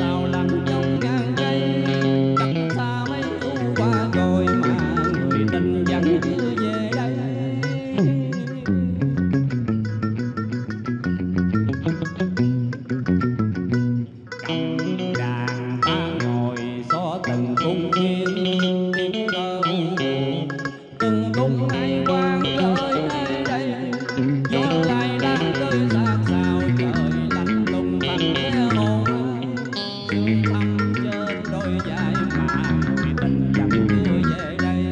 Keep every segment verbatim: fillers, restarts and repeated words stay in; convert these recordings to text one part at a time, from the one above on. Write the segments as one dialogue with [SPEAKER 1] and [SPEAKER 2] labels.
[SPEAKER 1] sao lạnh trong ngàn cây. Cách xa mấy thu qua rồi mà người tình vẫn chưa về đây. Cầm đàn ta ngồi xó từng cung chiên, tiếng thơ buồn từng cung ai quang rơi nơi đây. Gió lại đang rơi xa xào trời lạnh lùng thành cái hồn ai. Sương thăm trên đôi vai mà người tình vẫn chưa về đây.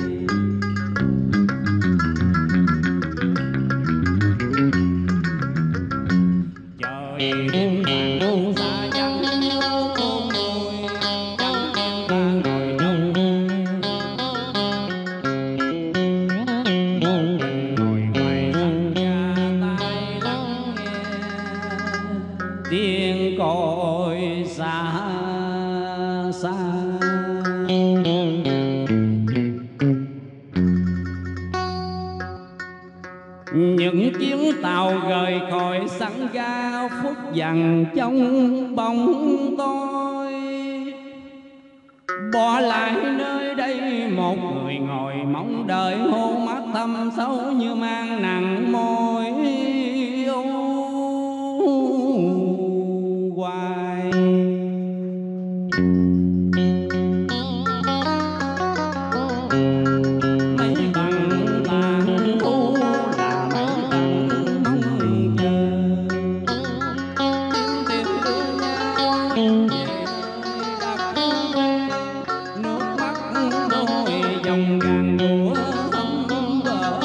[SPEAKER 1] Trời đêm vàng xa vắng nhớ con người, chẳng em ta ngồi trong một mình ngồi ngoài sân ga, tai lắng nghe tiếng còi xa xa. Những chuyến tàu rời khỏi sân ga phút dần trong bóng tối, bỏ lại nơi đây một người ngồi mong đợi, hô mắt thâm sâu như mang nặng môi u hoài. Mấy bằng tàn thu là mấy bằng mong chờ, tìm tìm đưa nhau về nơi đặt nước mắt đôi dòng ngàn mùa thấm vỡ.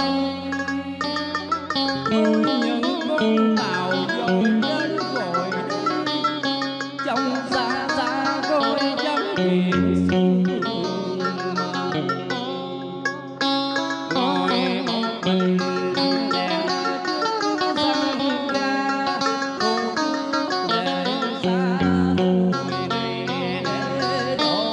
[SPEAKER 1] Những con tàu dội đến rồi trong xa xa coi vắng miền sương mờ. Ngồi một mình nằm đèn trước sân ga, thu về xa tuổi này để đổ.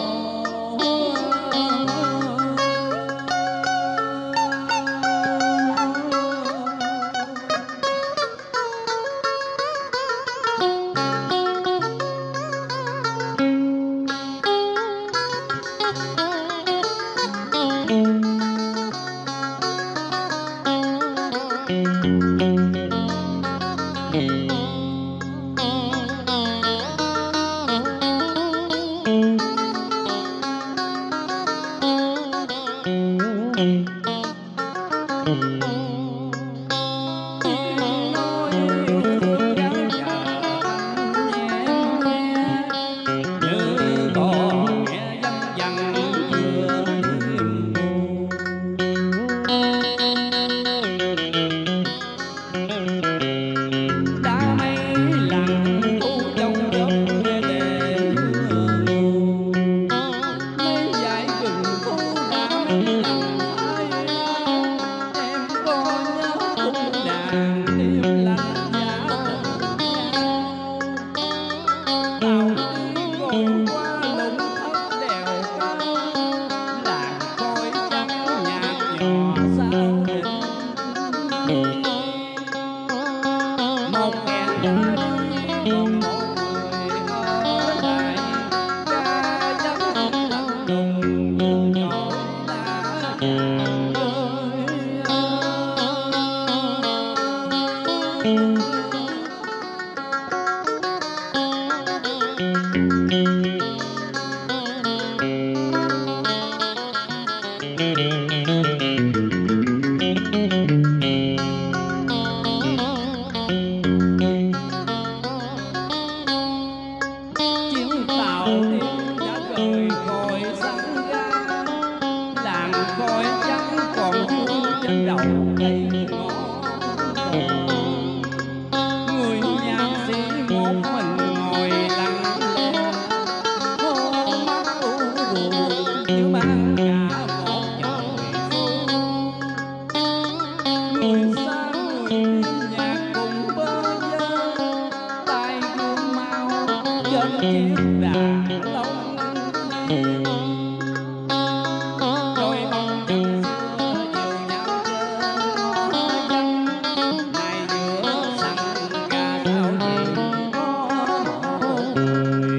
[SPEAKER 2] Người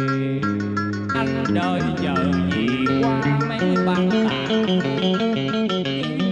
[SPEAKER 1] ban tặng